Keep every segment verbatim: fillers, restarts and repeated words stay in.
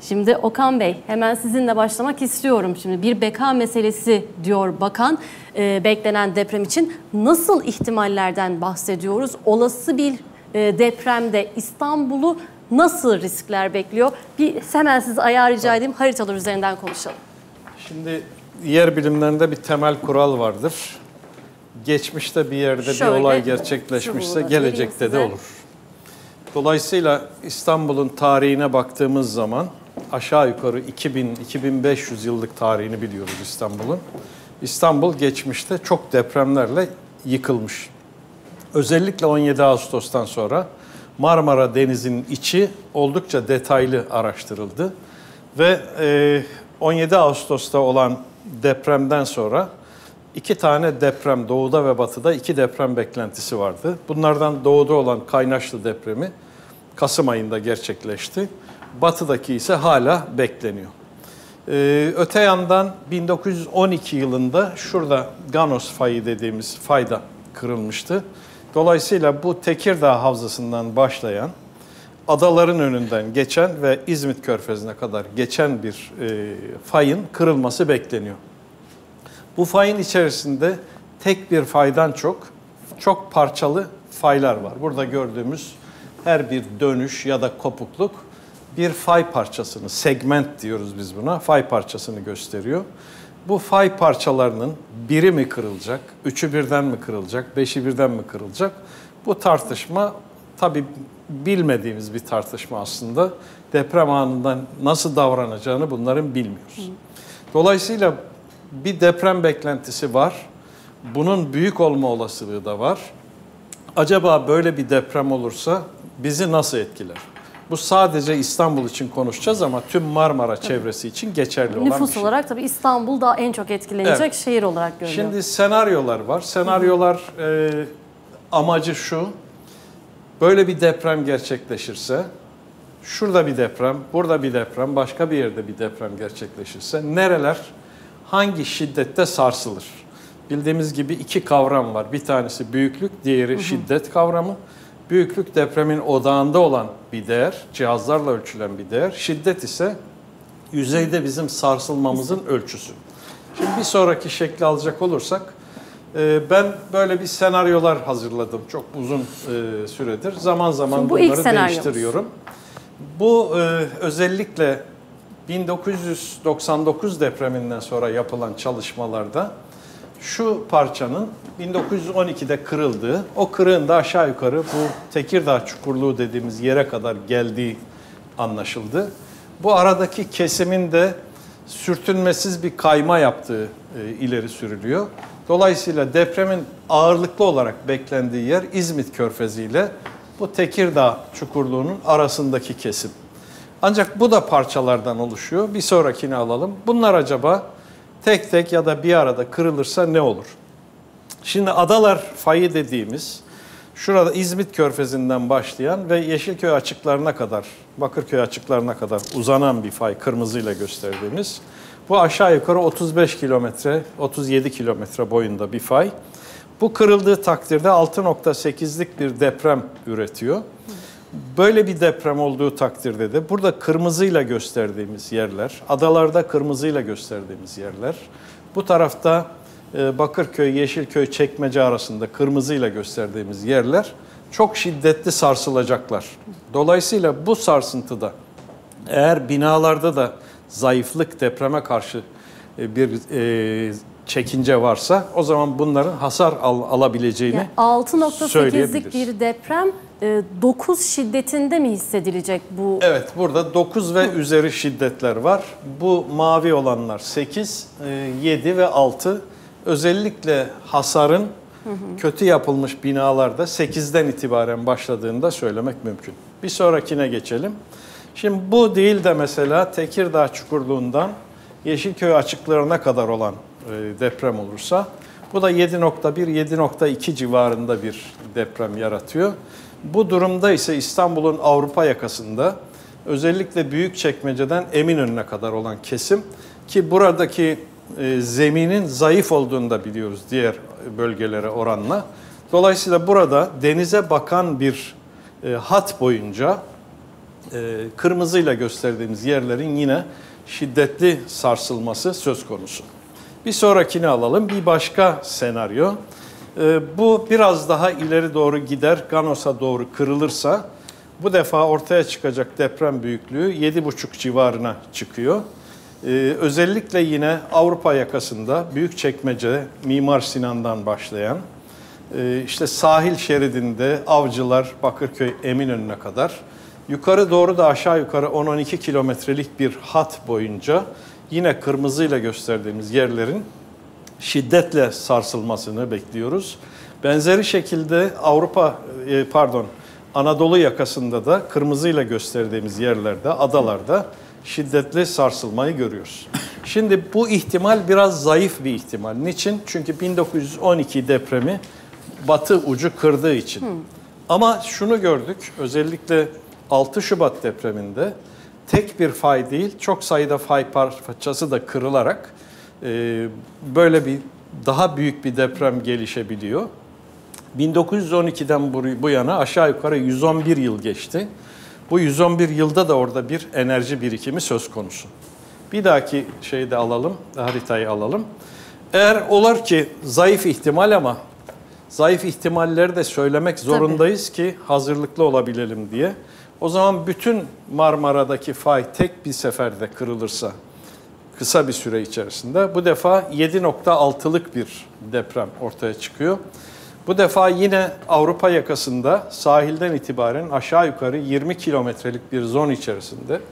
Şimdi Okan Bey, hemen sizinle başlamak istiyorum. Şimdi bir beka meselesi diyor bakan, e, beklenen deprem için nasıl ihtimallerden bahsediyoruz? Olası bir e, depremde İstanbul'u nasıl riskler bekliyor? Bir hemen size ayar rica edeyim, haritalar üzerinden konuşalım. Şimdi yer bilimlerinde bir temel kural vardır. Geçmişte bir yerde Şöyle, bir olay gerçekleşmişse gelecekte de olur. Dolayısıyla İstanbul'un tarihine baktığımız zaman aşağı yukarı iki bin iki bin beş yüz yıllık tarihini biliyoruz İstanbul'un. İstanbul geçmişte çok depremlerle yıkılmış. Özellikle on yedi Ağustos'tan sonra Marmara Denizi'nin içi oldukça detaylı araştırıldı. Ve on yedi Ağustos'ta olan depremden sonra iki tane deprem, doğuda ve batıda iki deprem beklentisi vardı. Bunlardan doğuda olan Kaynaşlı depremi Kasım ayında gerçekleşti. Batıdaki ise hala bekleniyor. Ee, öte yandan bin dokuz yüz on iki yılında şurada Ganos fayı dediğimiz fayda kırılmıştı. Dolayısıyla bu Tekirdağ Havzası'ndan başlayan, adaların önünden geçen ve İzmit Körfezi'ne kadar geçen bir e, fayın kırılması bekleniyor. Bu fayın içerisinde tek bir faydan çok, çok parçalı faylar var. Burada gördüğümüz her bir dönüş ya da kopukluk bir fay parçasını, segment diyoruz biz buna, fay parçasını gösteriyor. Bu fay parçalarının biri mi kırılacak, üçü birden mi kırılacak, beşi birden mi kırılacak? Bu tartışma tabii bilmediğimiz bir tartışma aslında. Deprem anında nasıl davranacağını bunların bilmiyoruz. Dolayısıyla bir deprem beklentisi var. Bunun büyük olma olasılığı da var. Acaba böyle bir deprem olursa bizi nasıl etkiler? Bu sadece İstanbul için konuşacağız ama tüm Marmara tabii. çevresi için geçerli olan Nüfus bir şey. olarak tabii İstanbul daha en çok etkilenecek evet. şehir olarak görülüyor. Şimdi senaryolar var. Senaryolar e, amacı şu. Böyle bir deprem gerçekleşirse, şurada bir deprem, burada bir deprem, başka bir yerde bir deprem gerçekleşirse nereler hangi şiddette sarsılır? Bildiğimiz gibi iki kavram var. Bir tanesi büyüklük, diğeri hı hı. şiddet kavramı. Büyüklük depremin odağında olan bir değer, cihazlarla ölçülen bir değer. Şiddet ise yüzeyde bizim sarsılmamızın ölçüsü. Şimdi bir sonraki şekli alacak olursak, ben böyle bir senaryolar hazırladım çok uzun süredir. Zaman zaman bunları değiştiriyorum. Bu özellikle bin dokuz yüz doksan dokuz depreminden sonra yapılan çalışmalarda şu parçanın bin dokuz yüz on ikide kırıldığı, o kırığın da aşağı yukarı bu Tekirdağ Çukurluğu dediğimiz yere kadar geldiği anlaşıldı. Bu aradaki kesimin de sürtünmesiz bir kayma yaptığı ileri sürülüyor. Dolayısıyla depremin ağırlıklı olarak beklendiği yer İzmit Körfezi ile bu Tekirdağ Çukurluğu'nun arasındaki kesim. Ancak bu da parçalardan oluşuyor. Bir sonrakini alalım. Bunlar acaba tek tek ya da bir arada kırılırsa ne olur? Şimdi adalar fayı dediğimiz, şurada İzmit Körfezi'nden başlayan ve Yeşilköy açıklarına kadar, Bakırköy açıklarına kadar uzanan bir fay, kırmızıyla gösterdiğimiz. Bu aşağı yukarı otuz beş kilometre, otuz yedi kilometre boyunda bir fay. Bu kırıldığı takdirde altı nokta sekizlik bir deprem üretiyor. Böyle bir deprem olduğu takdirde de burada kırmızıyla gösterdiğimiz yerler, adalarda kırmızıyla gösterdiğimiz yerler, bu tarafta Bakırköy, Yeşilköy, Çekmece arasında kırmızıyla gösterdiğimiz yerler çok şiddetli sarsılacaklar. Dolayısıyla bu sarsıntıda eğer binalarda da zayıflık, depreme karşı bir e, çekince varsa o zaman bunların hasar al, alabileceğini yani altı nokta sekizlik bir deprem e, dokuz şiddetinde mi hissedilecek bu? Evet, burada dokuz ve üzeri şiddetler var. Bu mavi olanlar sekiz, yedi ve altı. Özellikle hasarın hı hı. kötü yapılmış binalarda sekizden itibaren başladığını da söylemek mümkün. Bir sonrakine geçelim. Şimdi bu değil de mesela Tekirdağ Çukurluğu'ndan Yeşilköy açıklarına kadar olan deprem olursa bu da yedi nokta bir yedi nokta iki civarında bir deprem yaratıyor. Bu durumda ise İstanbul'un Avrupa yakasında özellikle Büyükçekmece'den Eminönü'ne kadar olan kesim ki buradaki zeminin zayıf olduğunu da biliyoruz diğer bölgelere oranla. Dolayısıyla burada denize bakan bir hat boyunca e, kırmızıyla gösterdiğimiz yerlerin yine şiddetli sarsılması söz konusu. Bir sonrakini alalım. Bir başka senaryo. E, bu biraz daha ileri doğru gider, Ganos'a doğru kırılırsa bu defa ortaya çıkacak deprem büyüklüğü yedi buçuk civarına çıkıyor. Ee, özellikle yine Avrupa yakasında Büyükçekmece, Mimar Sinan'dan başlayan, e, işte sahil şeridinde Avcılar, Bakırköy, Eminönü'ne kadar, yukarı doğru da aşağı yukarı on on iki kilometrelik bir hat boyunca yine kırmızıyla gösterdiğimiz yerlerin şiddetle sarsılmasını bekliyoruz. Benzeri şekilde Avrupa, e, pardon, Anadolu yakasında da kırmızıyla gösterdiğimiz yerlerde, adalarda şiddetli sarsılmayı görüyoruz. Şimdi bu ihtimal biraz zayıf bir ihtimal. Niçin? Çünkü bin dokuz yüz on iki depremi batı ucu kırdığı için. Hmm. Ama şunu gördük, özellikle altı Şubat depreminde tek bir fay değil, çok sayıda fay parçası da kırılarak e, böyle bir daha büyük bir deprem gelişebiliyor. bin dokuz yüz on ikiden bu yana aşağı yukarı yüz on bir yıl geçti. Bu yüz on bir yılda da orada bir enerji birikimi söz konusu. Bir dahaki şeyi de alalım, haritayı alalım. Eğer olur ki zayıf ihtimal ama zayıf ihtimalleri de söylemek zorundayız Tabii. ki hazırlıklı olabilelim diye. O zaman bütün Marmara'daki fay tek bir seferde kırılırsa kısa bir süre içerisinde bu defa yedi nokta altılık bir deprem ortaya çıkıyor. Bu defa yine Avrupa yakasında sahilden itibaren aşağı yukarı yirmi kilometrelik bir zon içerisinde,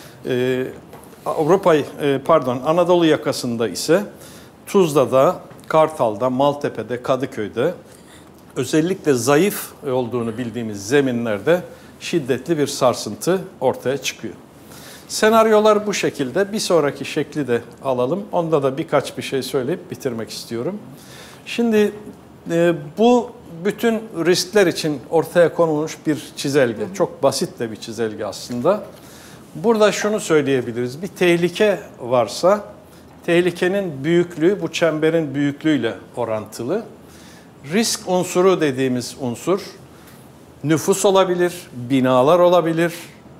e, Avrupa e, pardon Anadolu yakasında ise Tuzla'da, Kartal'da, Maltepe'de, Kadıköy'de özellikle zayıf olduğunu bildiğimiz zeminlerde şiddetli bir sarsıntı ortaya çıkıyor. Senaryolar bu şekilde. Bir sonraki şekli de alalım. Onda da birkaç bir şey söyleyip bitirmek istiyorum. Şimdi e, bu bütün riskler için ortaya konulmuş bir çizelge. Çok basit de bir çizelge aslında. Burada şunu söyleyebiliriz. Bir tehlike varsa tehlikenin büyüklüğü bu çemberin büyüklüğüyle orantılı. Risk unsuru dediğimiz unsur nüfus olabilir, binalar olabilir,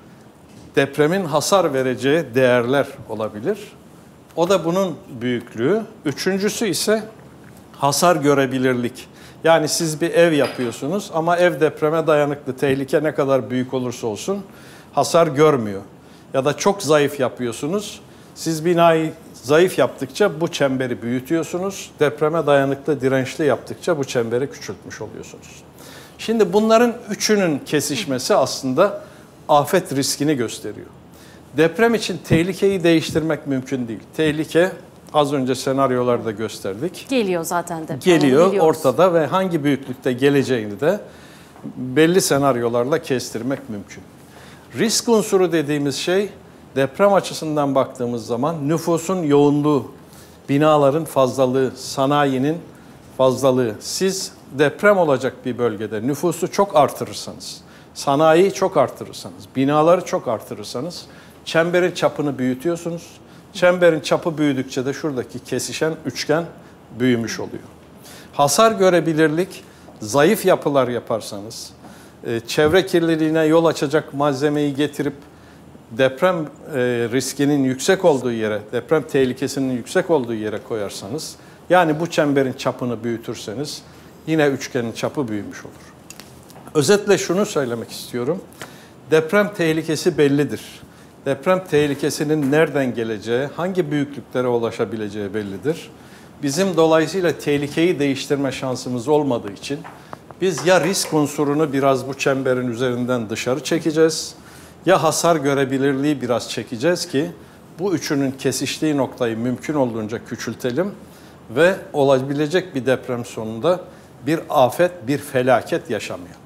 depremin hasar vereceği değerler olabilir. O da bunun büyüklüğü. Üçüncüsü ise hasar görebilirlik. Yani siz bir ev yapıyorsunuz ama ev depreme dayanıklı, tehlike ne kadar büyük olursa olsun hasar görmüyor. Ya da çok zayıf yapıyorsunuz. Siz binayı zayıf yaptıkça bu çemberi büyütüyorsunuz. Depreme dayanıklı, dirençli yaptıkça bu çemberi küçültmüş oluyorsunuz. Şimdi bunların üçünün kesişmesi aslında afet riskini gösteriyor. Deprem için tehlikeyi değiştirmek mümkün değil. Tehlike az önce senaryolarda gösterdik. Geliyor zaten deprem. Geliyor biliyoruz. Ortada ve hangi büyüklükte geleceğini de belli senaryolarla kestirmek mümkün. Risk unsuru dediğimiz şey deprem açısından baktığımız zaman nüfusun yoğunluğu, binaların fazlalığı, sanayinin fazlalığı. Siz deprem olacak bir bölgede nüfusu çok artırırsanız, sanayiyi çok artırırsanız, binaları çok artırırsanız çemberin çapını büyütüyorsunuz. Çemberin çapı büyüdükçe de şuradaki kesişen üçgen büyümüş oluyor. Hasar görebilirlik, zayıf yapılar yaparsanız, çevre kirliliğine yol açacak malzemeyi getirip deprem riskinin yüksek olduğu yere, deprem tehlikesinin yüksek olduğu yere koyarsanız, yani bu çemberin çapını büyütürseniz yine üçgenin çapı büyümüş olur. Özetle şunu söylemek istiyorum. Deprem tehlikesi bellidir. Deprem tehlikesinin nereden geleceği, hangi büyüklüklere ulaşabileceği bellidir. Bizim dolayısıyla tehlikeyi değiştirme şansımız olmadığı için biz ya risk unsurunu biraz bu çemberin üzerinden dışarı çekeceğiz, ya hasar görebilirliği biraz çekeceğiz ki bu üçünün kesiştiği noktayı mümkün olduğunca küçültelim ve olabilecek bir deprem sonunda bir afet, bir felaket yaşamayalım.